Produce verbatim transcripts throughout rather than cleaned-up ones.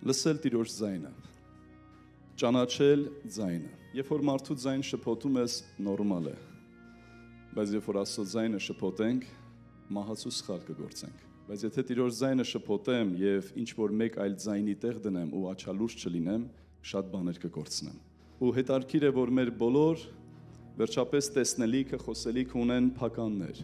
Լսել Տիրոջ ձայնը, ճանաչել ձայնը։ Երբ որ մարդու ձայն շփոթում ես, նորմալ է, բայց երբ որ Աստծո ձայնը շփոթենք, մահացու սխալ կգործենք։ Բայց եթե Տիրոջ ձայնը շփոթեմ եւ ինչ որ մեկ այլ ձայնի տեղ դնեմ ու աչալուրջ չլինեմ, շատ բաներ կգործնեմ։ Ու հետարքիր է, որ մեր բոլոր վերջապես տեսնելիքը, խոսելիքը ունեն փականներ։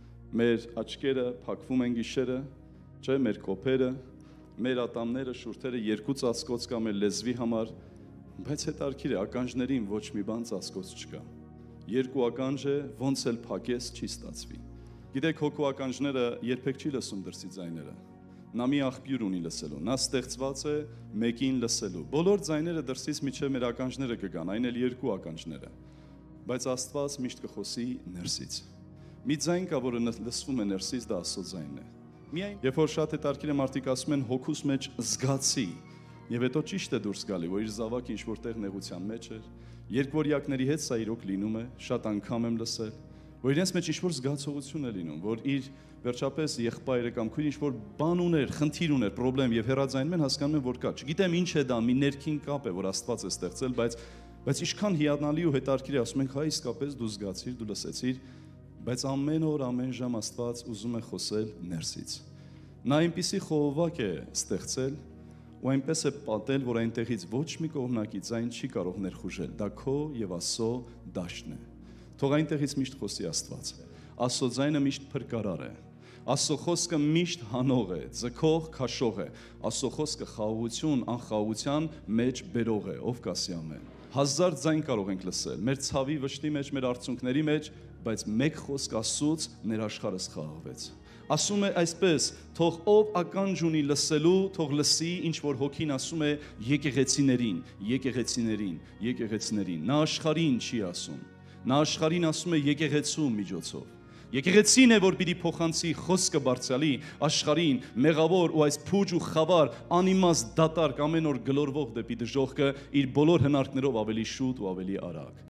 Մեր աչքերը փակվում են գիշերը, չէ, մեր կոփերը, մեր ատամները, շուրթերը երկու ծածկոց կա մեր լեզվի համար, բայց հետարքիր է, ականջներին ոչ մի բան ծածկոց չկա։ Երկու ականջ է, ոնց էլ փակես չի ստացվի։ Գիտեք, հոգու ականջները երբեք չի լսում դրսի ձայները։ Նա մի աղբյուր ունի լսելու, նա ստեղծված է մեկին լսելու։ Բոլոր ձայները դրսից միջև մեր ականջները կգան, այն էլ երկու ականջները։ Բայց Աստված միշտ կխոսի ներսից։ Մի ձայն կա, որը լսվում է ներսից, դա Աստծո ձայնն է։ Միայն երբ որ շատ հետարքիր է մարդիկ ասում են հոգուս մեջ զգացի, եւ հետո ճիշտ է դուրս գալի, որ իր զավակը ինչ որտեղ նեղության մեջ էր, երկվորյակների հետ սա իրոք լինում է, շատ անգամ եմ լսել, որ իրենց մեջ ինչ որ զգացողություն է լինում, որ իր վերջապես եղբայրը կամ քույրը ինչ որ բան ուներ, խնդիր ուներ, խնդրեմ եւ հերաձայնում են, հասկանում են, որ կա։ Չգիտեմ ինչ է դա, մի ներքին կապ է, որ Աստված է ստեղծել, բայց բայց ինչքան հիանալի ու հետարքիր է, ասում ենք, հա իսկապես դու զգացիր, դու լսեցիր, բայց ամեն օր, ամեն ժամ Աստված ուզում է խոսել ներսից։ Նա այնպիսի խողովակ է ստեղծել ու այնպես է պատել, որ այնտեղից ոչ մի կողմնակի ձայն չի կարող ներխուժել։ Դա քո եւ Աստծո դաշտն է։ Թող այնտեղից միշտ խոսի Աստված։ Աստծո ձայնը միշտ փրկարար է։ Աստծո խոսքը միշտ հանող է, ձգող, քաշող է։ Աստծո խոսքը խաղաղություն, անխաղաղության մեջ բերող է, ով կասի ամեն։ Հազար ձայն կարող ենք լսել, մեր ցավի վշտի մեջ, մեր արցունքների մեջ, բայց մեկ խոսք Աստծուց ներաշխարհը խաղաղվեց։ Ասում է այսպես, թող ով ականջ ունի լսելու, թող լսի, ինչ որ հոգին ասում է եկեղեցիներին, եկեղեցիներին, եկեղեցիներին։ Նա աշխարհին չի ասում։ Նա աշխարհին ասում է եկեղեցու միջոցով։ Եկեղեցին է, որ պիտի փոխանցի խոսքը բարձրալի աշխարհին, մեղավոր ու այս փուջ ու խավար, անիմաստ դատարկ ամեն օր գլորվող դեպի դժողքը իր բոլոր հնարքներով ավելի շուտ ու ավելի արագ։